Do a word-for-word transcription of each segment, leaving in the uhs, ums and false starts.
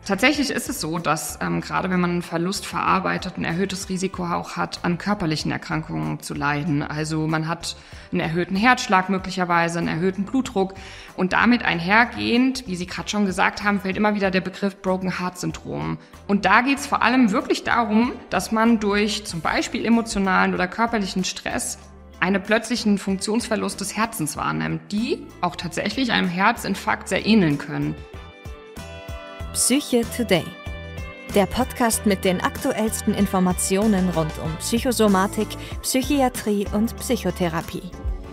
Tatsächlich ist es so, dass ähm, gerade wenn man einen Verlust verarbeitet, ein erhöhtes Risiko auch hat, an körperlichen Erkrankungen zu leiden. Also man hat einen erhöhten Herzschlag möglicherweise, einen erhöhten Blutdruck und damit einhergehend, wie Sie gerade schon gesagt haben, fällt immer wieder der Begriff Broken Heart Syndrom. Und da geht es vor allem wirklich darum, dass man durch zum Beispiel emotionalen oder körperlichen Stress einen plötzlichen Funktionsverlust des Herzens wahrnimmt, die auch tatsächlich einem Herzinfarkt sehr ähneln können. Psyche Today, der Podcast mit den aktuellsten Informationen rund um Psychosomatik, Psychiatrie und Psychotherapie.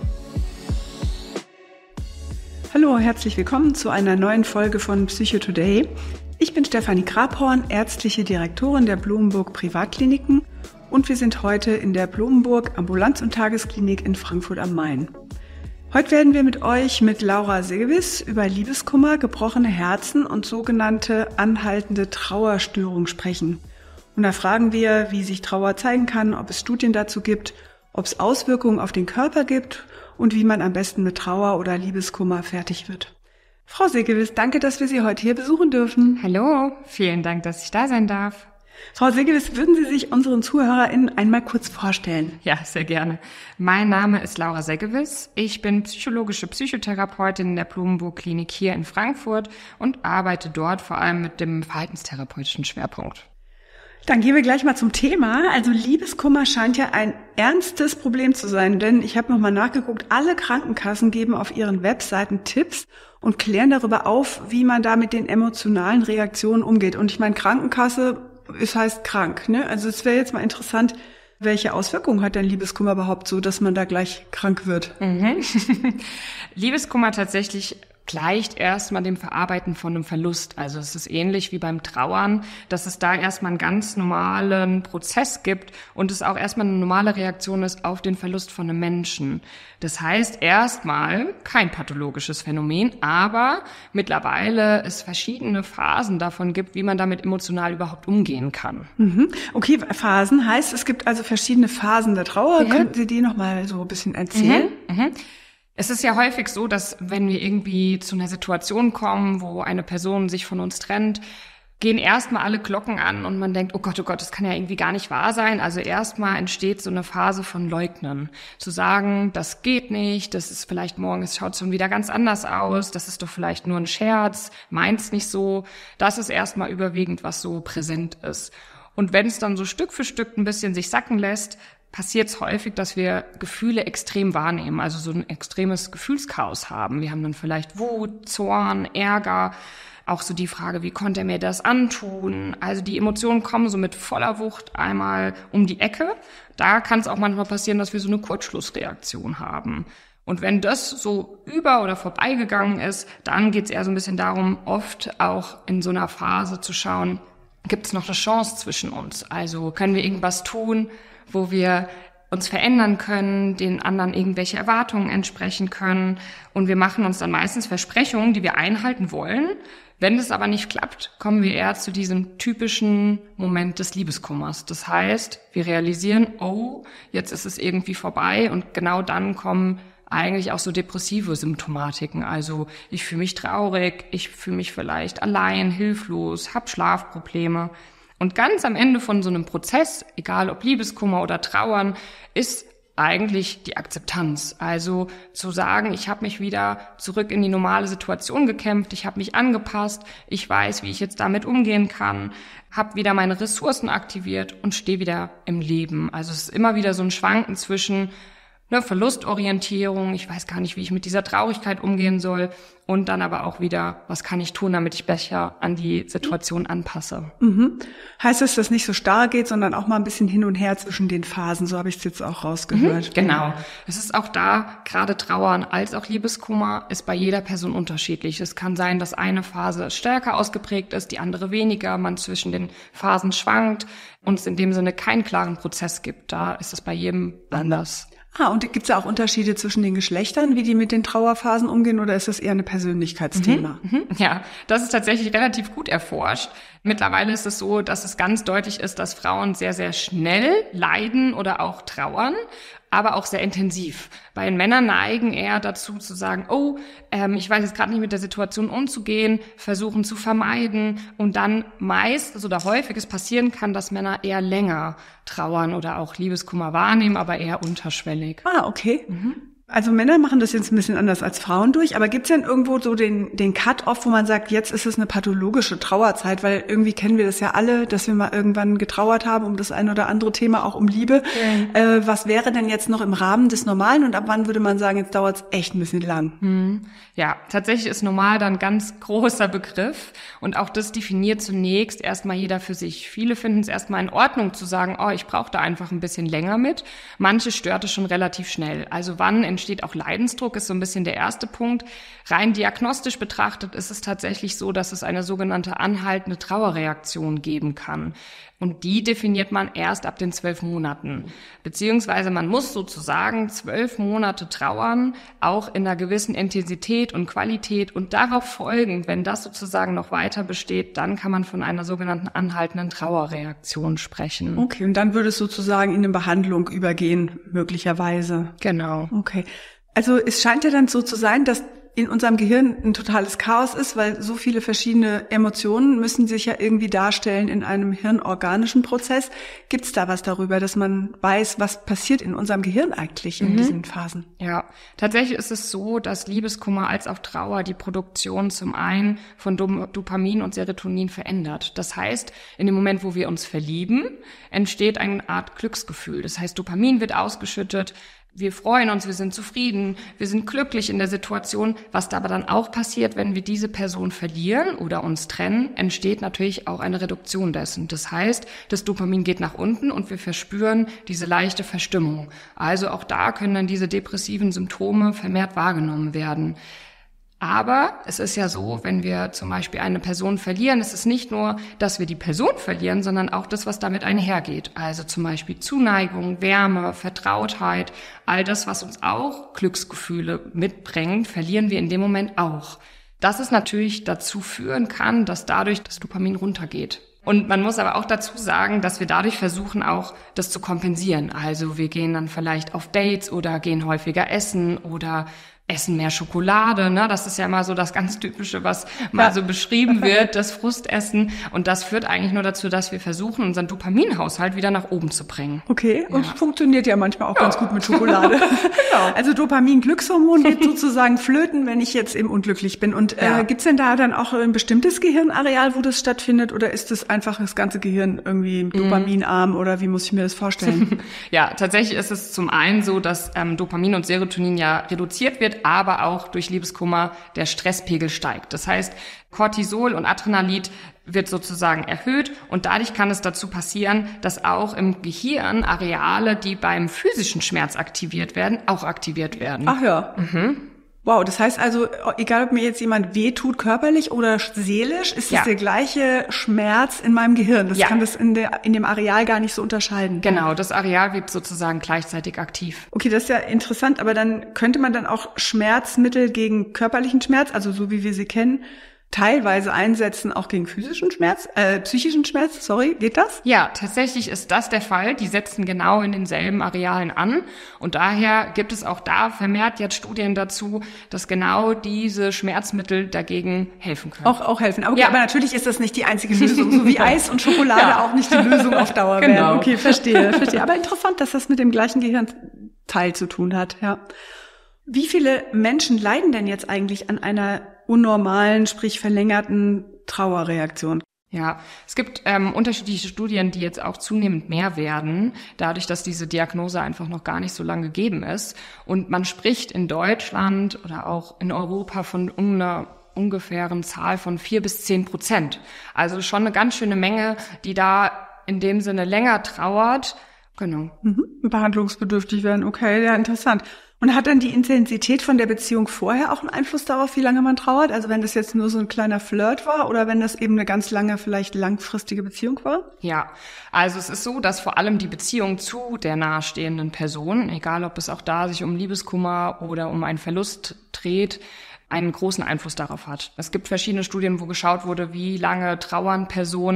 Hallo, herzlich willkommen zu einer neuen Folge von Psyche Today. Ich bin Stefanie Grabhorn, ärztliche Direktorin der Blumenburg Privatkliniken und wir sind heute in der Blumenburg Ambulanz- und Tagesklinik in Frankfurt am Main. Heute werden wir mit euch mit Laura Segewiss über Liebeskummer, gebrochene Herzen und sogenannte anhaltende Trauerstörung sprechen. Und da fragen wir, wie sich Trauer zeigen kann, ob es Studien dazu gibt, ob es Auswirkungen auf den Körper gibt und wie man am besten mit Trauer oder Liebeskummer fertig wird. Frau Segewiss, danke, dass wir Sie heute hier besuchen dürfen. Hallo, vielen Dank, dass ich da sein darf. Frau Segewiss, würden Sie sich unseren ZuhörerInnen einmal kurz vorstellen? Ja, sehr gerne. Mein Name ist Laura Segewiss. Ich bin psychologische Psychotherapeutin in der Blumenburg Klinik hier in Frankfurt und arbeite dort vor allem mit dem verhaltenstherapeutischen Schwerpunkt. Dann gehen wir gleich mal zum Thema. Also Liebeskummer scheint ja ein ernstes Problem zu sein, denn ich habe nochmal nachgeguckt, alle Krankenkassen geben auf ihren Webseiten Tipps und klären darüber auf, wie man da mit den emotionalen Reaktionen umgeht. Und ich meine, Krankenkasse, es heißt krank, ne? Also es wäre jetzt mal interessant, welche Auswirkungen hat denn Liebeskummer überhaupt so, dass man da gleich krank wird? Mhm. Liebeskummer tatsächlich gleicht erstmal dem Verarbeiten von einem Verlust. Also es ist ähnlich wie beim Trauern, dass es da erstmal einen ganz normalen Prozess gibt und es auch erstmal eine normale Reaktion ist auf den Verlust von einem Menschen. Das heißt erstmal kein pathologisches Phänomen, aber mittlerweile es verschiedene Phasen davon gibt, wie man damit emotional überhaupt umgehen kann. Mhm. Okay, Phasen heißt, es gibt also verschiedene Phasen der Trauer. Ja. Könnten Sie die nochmal so ein bisschen erzählen? Mhm. Mhm. Es ist ja häufig so, dass wenn wir irgendwie zu einer Situation kommen, wo eine Person sich von uns trennt, gehen erstmal alle Glocken an und man denkt, oh Gott, oh Gott, das kann ja irgendwie gar nicht wahr sein. Also erstmal entsteht so eine Phase von Leugnen. Zu sagen, das geht nicht, das ist vielleicht morgen, es schaut schon wieder ganz anders aus, das ist doch vielleicht nur ein Scherz, meint's nicht so. Das ist erstmal überwiegend, was so präsent ist. Und wenn es dann so Stück für Stück ein bisschen sich sacken lässt, passiert es häufig, dass wir Gefühle extrem wahrnehmen, also so ein extremes Gefühlschaos haben. Wir haben dann vielleicht Wut, Zorn, Ärger, auch so die Frage, wie konnte er mir das antun? Also die Emotionen kommen so mit voller Wucht einmal um die Ecke. Da kann es auch manchmal passieren, dass wir so eine Kurzschlussreaktion haben. Und wenn das so über- oder vorbeigegangen ist, dann geht es eher so ein bisschen darum, oft auch in so einer Phase zu schauen, gibt es noch eine Chance zwischen uns? Also können wir irgendwas tun, wo wir uns verändern können, den anderen irgendwelche Erwartungen entsprechen können. Und wir machen uns dann meistens Versprechungen, die wir einhalten wollen. Wenn es aber nicht klappt, kommen wir eher zu diesem typischen Moment des Liebeskummers. Das heißt, wir realisieren, oh, jetzt ist es irgendwie vorbei. Und genau dann kommen eigentlich auch so depressive Symptomatiken. Also ich fühle mich traurig, ich fühle mich vielleicht allein, hilflos, habe Schlafprobleme. Und ganz am Ende von so einem Prozess, egal ob Liebeskummer oder Trauern, ist eigentlich die Akzeptanz. Also zu sagen, ich habe mich wieder zurück in die normale Situation gekämpft, ich habe mich angepasst, ich weiß, wie ich jetzt damit umgehen kann, habe wieder meine Ressourcen aktiviert und stehe wieder im Leben. Also es ist immer wieder so ein Schwanken zwischen eine Verlustorientierung, ich weiß gar nicht, wie ich mit dieser Traurigkeit umgehen soll und dann aber auch wieder, was kann ich tun, damit ich besser an die Situation anpasse. Mhm. Heißt das, dass es nicht so starr geht, sondern auch mal ein bisschen hin und her zwischen den Phasen, so habe ich es jetzt auch rausgehört. Mhm, genau. Es ist auch da, gerade Trauern als auch Liebeskummer ist bei jeder Person unterschiedlich. Es kann sein, dass eine Phase stärker ausgeprägt ist, die andere weniger, man zwischen den Phasen schwankt und es in dem Sinne keinen klaren Prozess gibt. Da ist es bei jedem anders. Ah, und gibt es auch Unterschiede zwischen den Geschlechtern, wie die mit den Trauerphasen umgehen, oder ist das eher ein Persönlichkeitsthema? Mhm, mhm. Ja, das ist tatsächlich relativ gut erforscht. Mittlerweile ist es so, dass es ganz deutlich ist, dass Frauen sehr, sehr schnell leiden oder auch trauern aber auch sehr intensiv. Bei den Männern neigen eher dazu zu sagen, oh, ähm, ich weiß jetzt gerade nicht mit der Situation umzugehen, versuchen zu vermeiden und dann meist, also da häufig es passieren kann, dass Männer eher länger trauern oder auch Liebeskummer wahrnehmen, aber eher unterschwellig. Ah, okay. Mhm. Also Männer machen das jetzt ein bisschen anders als Frauen durch, aber gibt's denn irgendwo so den den Cut-off, wo man sagt, jetzt ist es eine pathologische Trauerzeit, weil irgendwie kennen wir das ja alle, dass wir mal irgendwann getrauert haben um das ein oder andere Thema, auch um Liebe. Okay. Äh, was wäre denn jetzt noch im Rahmen des Normalen und ab wann würde man sagen, jetzt dauert's echt ein bisschen lang? Hm. Ja, tatsächlich ist normal dann ein ganz großer Begriff und auch das definiert zunächst erstmal jeder für sich. Viele finden es erstmal in Ordnung zu sagen, oh, ich brauche da einfach ein bisschen länger mit. Manche stört es schon relativ schnell. Also wann entsteht auch Leidensdruck, ist so ein bisschen der erste Punkt. Rein diagnostisch betrachtet ist es tatsächlich so, dass es eine sogenannte anhaltende Trauerreaktion geben kann. Und die definiert man erst ab den zwölf Monaten. Beziehungsweise man muss sozusagen zwölf Monate trauern, auch in einer gewissen Intensität und Qualität. Und darauf folgend, wenn das sozusagen noch weiter besteht, dann kann man von einer sogenannten anhaltenden Trauerreaktion sprechen. Okay, und dann würde es sozusagen in eine Behandlung übergehen, möglicherweise. Genau. Okay. Also es scheint ja dann so zu sein, dass in unserem Gehirn ein totales Chaos ist, weil so viele verschiedene Emotionen müssen sich ja irgendwie darstellen in einem hirnorganischen Prozess. Gibt es da was darüber, dass man weiß, was passiert in unserem Gehirn eigentlich in mhm. diesen Phasen? Ja, tatsächlich ist es so, dass Liebeskummer als auch Trauer die Produktion zum einen von Dopamin und Serotonin verändert. Das heißt, in dem Moment, wo wir uns verlieben, entsteht eine Art Glücksgefühl. Das heißt, Dopamin wird ausgeschüttet. Wir freuen uns, wir sind zufrieden, wir sind glücklich in der Situation. Was da aber dann auch passiert, wenn wir diese Person verlieren oder uns trennen, entsteht natürlich auch eine Reduktion dessen. Das heißt, das Dopamin geht nach unten und wir verspüren diese leichte Verstimmung. Also auch da können dann diese depressiven Symptome vermehrt wahrgenommen werden. Aber es ist ja so, wenn wir zum Beispiel eine Person verlieren, es ist nicht nur, dass wir die Person verlieren, sondern auch das, was damit einhergeht. Also zum Beispiel Zuneigung, Wärme, Vertrautheit, all das, was uns auch Glücksgefühle mitbringt, verlieren wir in dem Moment auch. Dass es natürlich dazu führen kann, dass dadurch das Dopamin runtergeht. Und man muss aber auch dazu sagen, dass wir dadurch versuchen, auch das zu kompensieren. Also wir gehen dann vielleicht auf Dates oder gehen häufiger essen oder essen mehr Schokolade, ne? Das ist ja immer so das ganz Typische, was mal ja. so beschrieben wird, das Frustessen. Und das führt eigentlich nur dazu, dass wir versuchen, unseren Dopaminhaushalt wieder nach oben zu bringen. Okay, ja. und funktioniert ja manchmal auch ja. ganz gut mit Schokolade. Genau. Also Dopamin, Glückshormon geht sozusagen flöten, wenn ich jetzt eben unglücklich bin. Und ja. äh, gibt's denn da dann auch ein bestimmtes Gehirnareal, wo das stattfindet? Oder ist das einfach das ganze Gehirn irgendwie dopaminarm? Mm. Oder wie muss ich mir das vorstellen? Ja, tatsächlich ist es zum einen so, dass ähm, Dopamin und Serotonin ja reduziert wird, aber auch durch Liebeskummer der Stresspegel steigt. Das heißt, Cortisol und Adrenalin wird sozusagen erhöht und dadurch kann es dazu passieren, dass auch im Gehirn Areale, die beim physischen Schmerz aktiviert werden, auch aktiviert werden. Ach ja. Mhm. Wow, das heißt also, egal ob mir jetzt jemand wehtut, körperlich oder seelisch, ist ja. es der gleiche Schmerz in meinem Gehirn. Das ja. kann das in, der, in dem Areal gar nicht so unterscheiden. Genau, das Areal wird sozusagen gleichzeitig aktiv. Okay, das ist ja interessant, aber dann könnte man dann auch Schmerzmittel gegen körperlichen Schmerz, also so wie wir sie kennen, teilweise einsetzen, auch gegen physischen Schmerz, äh, psychischen Schmerz, sorry, geht das? Ja, tatsächlich ist das der Fall. Die setzen genau in denselben Arealen an und daher gibt es auch da vermehrt jetzt Studien dazu, dass genau diese Schmerzmittel dagegen helfen können. Auch, auch helfen. Okay, ja. Aber natürlich ist das nicht die einzige Lösung, so wie Eis und Schokolade ja. auch nicht die Lösung auf Dauer genau. werden. Okay, verstehe, verstehe. Aber interessant, dass das mit dem gleichen Gehirnteil zu tun hat, ja. Wie viele Menschen leiden denn jetzt eigentlich an einer unnormalen, sprich verlängerten Trauerreaktion? Ja, es gibt ähm, unterschiedliche Studien, die jetzt auch zunehmend mehr werden, dadurch, dass diese Diagnose einfach noch gar nicht so lange gegeben ist. Und man spricht in Deutschland oder auch in Europa von einer ungefähren Zahl von vier bis zehn Prozent. Also schon eine ganz schöne Menge, die da in dem Sinne länger trauert. Genau. Mhm. Behandlungsbedürftig werden. Okay, ja, interessant. Und hat dann die Intensität von der Beziehung vorher auch einen Einfluss darauf, wie lange man trauert? Also wenn das jetzt nur so ein kleiner Flirt war oder wenn das eben eine ganz lange, vielleicht langfristige Beziehung war? Ja, also es ist so, dass vor allem die Beziehung zu der nahestehenden Person, egal ob es auch da sich um Liebeskummer oder um einen Verlust dreht, einen großen Einfluss darauf hat. Es gibt verschiedene Studien, wo geschaut wurde, wie lange trauern Personen,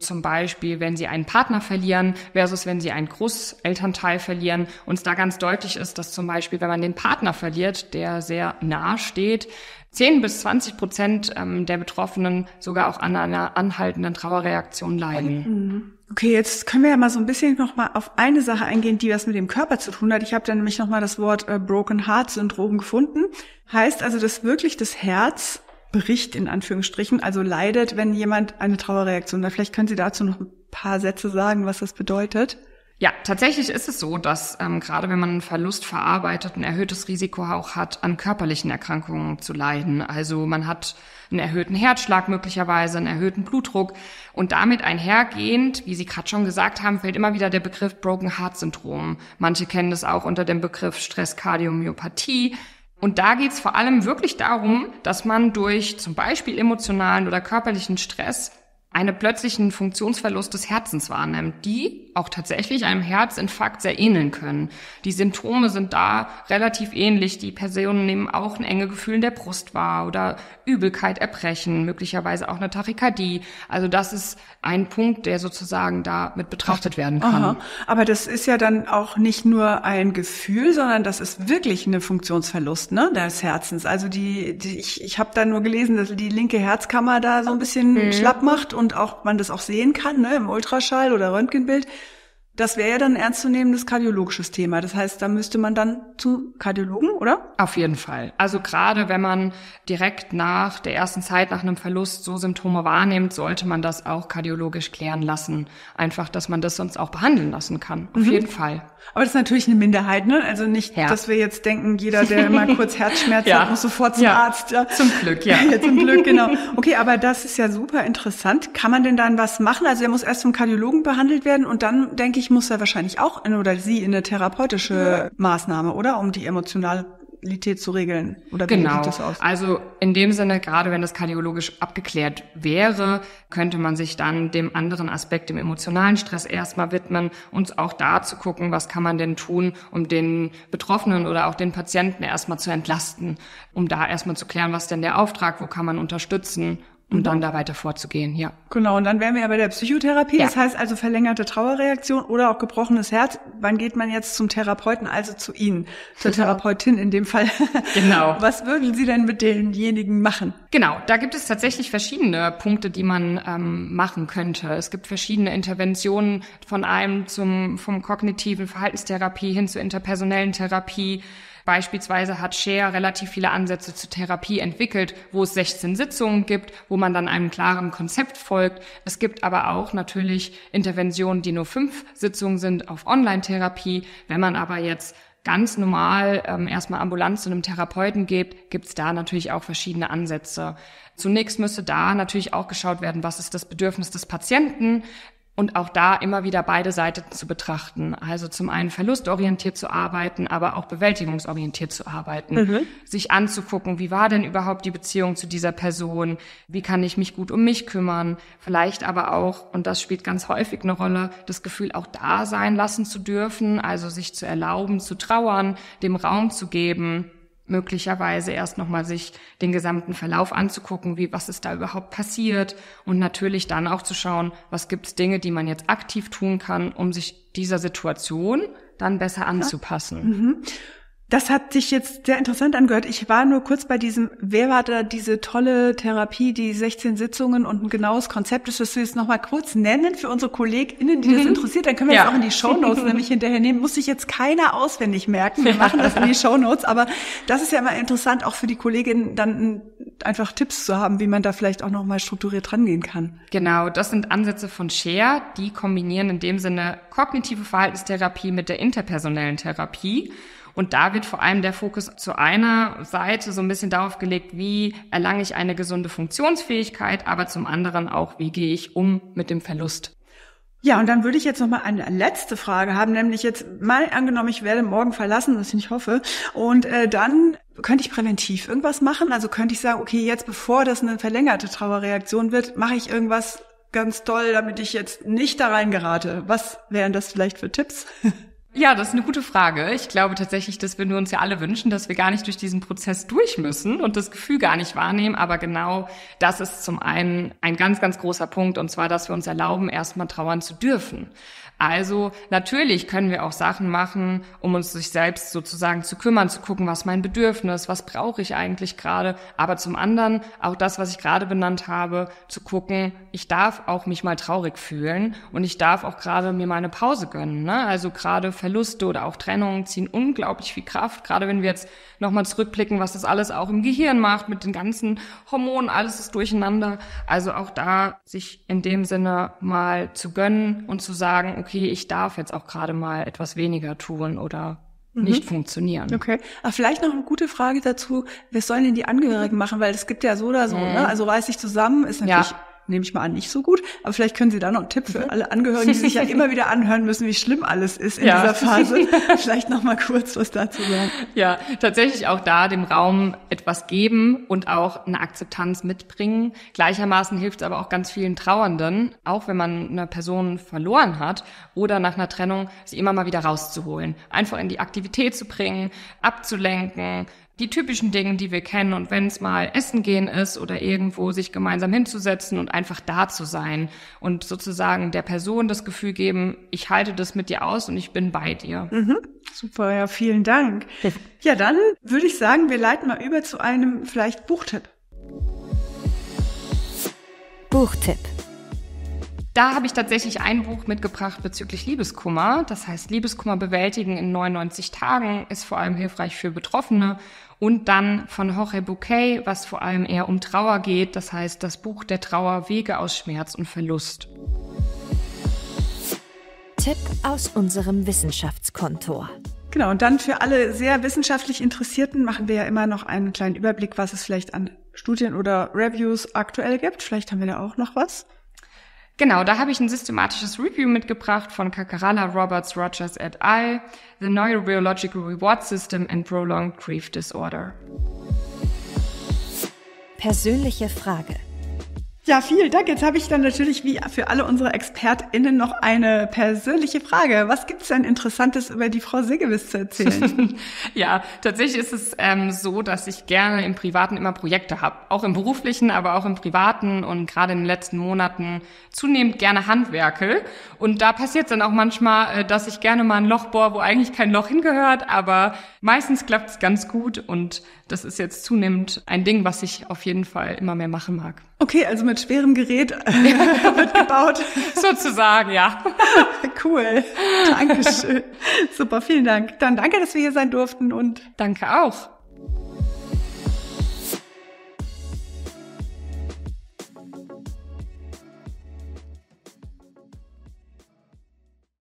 Zum Beispiel, wenn sie einen Partner verlieren versus wenn sie einen Großelternteil verlieren. Uns da ganz deutlich ist, dass zum Beispiel, wenn man den Partner verliert, der sehr nah steht, zehn bis zwanzig Prozent der Betroffenen sogar auch an einer anhaltenden Trauerreaktion leiden. Okay, jetzt können wir ja mal so ein bisschen noch mal auf eine Sache eingehen, die was mit dem Körper zu tun hat. Ich habe dann nämlich noch mal das Wort äh, Broken Heart Syndrom gefunden. Heißt also, dass wirklich das Herz bricht, in Anführungsstrichen, also leidet, wenn jemand eine Trauerreaktion hat. Vielleicht können Sie dazu noch ein paar Sätze sagen, was das bedeutet. Ja, tatsächlich ist es so, dass ähm, gerade wenn man einen Verlust verarbeitet, ein erhöhtes Risiko auch hat, an körperlichen Erkrankungen zu leiden. Also man hat einen erhöhten Herzschlag möglicherweise, einen erhöhten Blutdruck und damit einhergehend, wie Sie gerade schon gesagt haben, fällt immer wieder der Begriff Broken Heart Syndrom. Manche kennen das auch unter dem Begriff Stresskardiomyopathie. Und da geht es vor allem wirklich darum, dass man durch zum Beispiel emotionalen oder körperlichen Stress einen plötzlichen Funktionsverlust des Herzens wahrnimmt, die auch tatsächlich einem Herzinfarkt sehr ähneln können. Die Symptome sind da relativ ähnlich. Die Personen nehmen auch ein enge Gefühl in der Brust wahr oder Übelkeit, Erbrechen, möglicherweise auch eine Tachykardie. Also das ist ein Punkt, der sozusagen da mit betrachtet werden kann. Aha. Aber das ist ja dann auch nicht nur ein Gefühl, sondern das ist wirklich ein Funktionsverlust, ne, des Herzens. Also die, die ich, ich habe da nur gelesen, dass die linke Herzkammer da so ein bisschen mhm. schlapp macht und auch man das auch sehen kann, ne, im Ultraschall oder Röntgenbild. Das wäre ja dann ein ernstzunehmendes kardiologisches Thema. Das heißt, da müsste man dann zum Kardiologen, oder? Auf jeden Fall. Also gerade wenn man direkt nach der ersten Zeit, nach einem Verlust so Symptome wahrnimmt, sollte man das auch kardiologisch klären lassen. Einfach, dass man das sonst auch behandeln lassen kann. Auf mhm. jeden Fall. Aber das ist natürlich eine Minderheit, ne? Also nicht, ja. dass wir jetzt denken, jeder, der mal kurz Herzschmerzen ja. hat, muss sofort zum ja. Arzt. Ja. Zum Glück, ja. ja. Zum Glück, genau. Okay, aber das ist ja super interessant. Kann man denn dann was machen? Also er muss erst vom Kardiologen behandelt werden und dann, denke ich, muss er wahrscheinlich auch in, oder sie in eine therapeutische ja. Maßnahme, oder? Um die Emotionalität zu regeln. Oder wie genau. sieht das aus? Also in dem Sinne, gerade wenn das kardiologisch abgeklärt wäre, könnte man sich dann dem anderen Aspekt, dem emotionalen Stress erstmal widmen und auch da zu gucken, was kann man denn tun, um den Betroffenen oder auch den Patienten erstmal zu entlasten, um da erstmal zu klären, was denn der Auftrag, wo kann man unterstützen, um mhm. dann da weiter vorzugehen, ja. Genau, und dann wären wir ja bei der Psychotherapie, ja. das heißt also verlängerte Trauerreaktion oder auch gebrochenes Herz. Wann geht man jetzt zum Therapeuten, also zu Ihnen, zur Therapeutin in dem Fall? Genau. Was würden Sie denn mit denjenigen machen? Genau, da gibt es tatsächlich verschiedene Punkte, die man ähm, machen könnte. Es gibt verschiedene Interventionen von einem zum vom kognitiven Verhaltenstherapie hin zur interpersonellen Therapie. Beispielsweise hat Share relativ viele Ansätze zur Therapie entwickelt, wo es sechzehn Sitzungen gibt, wo man dann einem klaren Konzept folgt. Es gibt aber auch natürlich Interventionen, die nur fünf Sitzungen sind auf Online-Therapie. Wenn man aber jetzt ganz normal ähm, erstmal ambulant zu einem Therapeuten geht, gibt's da natürlich auch verschiedene Ansätze. Zunächst müsste da natürlich auch geschaut werden, was ist das Bedürfnis des Patienten, und auch da immer wieder beide Seiten zu betrachten. Also zum einen verlustorientiert zu arbeiten, aber auch bewältigungsorientiert zu arbeiten. Mhm. Sich anzugucken, wie war denn überhaupt die Beziehung zu dieser Person? Wie kann ich mich gut um mich kümmern? Vielleicht aber auch, und das spielt ganz häufig eine Rolle, das Gefühl auch da sein lassen zu dürfen, also sich zu erlauben, zu trauern, dem Raum zu geben, möglicherweise erst nochmal sich den gesamten Verlauf anzugucken, wie, was ist da überhaupt passiert und natürlich dann auch zu schauen, was gibt es Dinge, die man jetzt aktiv tun kann, um sich dieser Situation dann besser anzupassen. Mhm. Das hat sich jetzt sehr interessant angehört. Ich war nur kurz bei diesem, wer war da diese tolle Therapie, die sechzehn Sitzungen und ein genaues Konzept ist, das wir jetzt nochmal kurz nennen für unsere KollegInnen, die das mhm. interessiert. Dann können wir ja. das auch in die Shownotes nämlich hinterher nehmen. Muss sich jetzt keiner auswendig merken. Wir machen das in die Shownotes. Aber das ist ja immer interessant, auch für die KollegInnen dann einfach Tipps zu haben, wie man da vielleicht auch nochmal strukturiert rangehen kann. Genau, das sind Ansätze von Share. Die kombinieren in dem Sinne kognitive Verhaltenstherapie mit der interpersonellen Therapie. Und da wird vor allem der Fokus zu einer Seite so ein bisschen darauf gelegt, wie erlange ich eine gesunde Funktionsfähigkeit, aber zum anderen auch, wie gehe ich um mit dem Verlust. Ja, und dann würde ich jetzt noch mal eine letzte Frage haben, nämlich jetzt mal angenommen, ich werde morgen verlassen, was ich nicht hoffe, und äh, dann könnte ich präventiv irgendwas machen? Also könnte ich sagen, okay, jetzt bevor das eine verlängerte Trauerreaktion wird, mache ich irgendwas ganz toll, damit ich jetzt nicht da reingerate. Was wären das vielleicht für Tipps? Ja, das ist eine gute Frage. Ich glaube tatsächlich, dass wir nur uns ja alle wünschen, dass wir gar nicht durch diesen Prozess durch müssen und das Gefühl gar nicht wahrnehmen. Aber genau das ist zum einen ein ganz, ganz großer Punkt, und zwar, dass wir uns erlauben, erstmal trauern zu dürfen. Also natürlich können wir auch Sachen machen, um uns sich selbst sozusagen zu kümmern, zu gucken, was mein Bedürfnis, was brauche ich eigentlich gerade. Aber zum anderen auch das, was ich gerade benannt habe, zu gucken, ich darf auch mich mal traurig fühlen und ich darf auch gerade mir mal eine Pause gönnen. Ne? Also gerade Verluste oder auch Trennungen ziehen unglaublich viel Kraft. Gerade wenn wir jetzt nochmal zurückblicken, was das alles auch im Gehirn macht mit den ganzen Hormonen, alles ist durcheinander. Also auch da sich in dem Sinne mal zu gönnen und zu sagen, okay, ich darf jetzt auch gerade mal etwas weniger tun oder mhm. nicht funktionieren. Okay, aber vielleicht noch eine gute Frage dazu, was sollen denn die Angehörigen machen? Weil es gibt ja so oder so, mhm. ne? Also reiß dich zusammen, ist natürlich... Ja. nehme ich mal an, nicht so gut. Aber vielleicht können Sie da noch einen Tipp für alle Angehörigen, die sich ja immer wieder anhören müssen, wie schlimm alles ist in ja. dieser Phase. Vielleicht noch mal kurz was dazu sagen. Ja, tatsächlich auch da dem Raum etwas geben und auch eine Akzeptanz mitbringen. Gleichermaßen hilft es aber auch ganz vielen Trauernden, auch wenn man eine Person verloren hat oder nach einer Trennung, sie immer mal wieder rauszuholen. Einfach in die Aktivität zu bringen, abzulenken, die typischen Dinge, die wir kennen, und wenn es mal Essen gehen ist oder irgendwo sich gemeinsam hinzusetzen und einfach da zu sein und sozusagen der Person das Gefühl geben, ich halte das mit dir aus und ich bin bei dir. Mhm. Super, ja, vielen Dank. Ja, dann würde ich sagen, wir leiten mal über zu einem vielleicht Buchtipp. Buchtipp. Da habe ich tatsächlich ein Buch mitgebracht bezüglich Liebeskummer. Das heißt, Liebeskummer bewältigen in neunundneunzig Tagen ist vor allem hilfreich für Betroffene. Und dann von Jorge Bucay, was vor allem eher um Trauer geht. Das heißt, das Buch der Trauer, Wege aus Schmerz und Verlust. Tipp aus unserem Wissenschaftskontor. Genau, und dann für alle sehr wissenschaftlich Interessierten machen wir ja immer noch einen kleinen Überblick, was es vielleicht an Studien oder Reviews aktuell gibt. Vielleicht haben wir da auch noch was. Genau, da habe ich ein systematisches Review mitgebracht von Kakarala, Roberts, Rogers et al. The Neurobiological Reward System and Prolonged Grief Disorder. Persönliche Frage. Ja, vielen Dank. Jetzt habe ich dann natürlich wie für alle unsere ExpertInnen noch eine persönliche Frage. Was gibt's denn Interessantes über die Frau Siggewitz zu erzählen? Ja, tatsächlich ist es ähm, so, dass ich gerne im Privaten immer Projekte habe. Auch im Beruflichen, aber auch im Privaten und gerade in den letzten Monaten zunehmend gerne handwerke. Und da passiert es dann auch manchmal, äh, dass ich gerne mal ein Loch bohre, wo eigentlich kein Loch hingehört. Aber meistens klappt es ganz gut und das ist jetzt zunehmend ein Ding, was ich auf jeden Fall immer mehr machen mag. Okay, also mit schwerem Gerät wird gebaut. Sozusagen, ja. Cool. Dankeschön. Super, vielen Dank. Dann danke, dass wir hier sein durften und danke auch.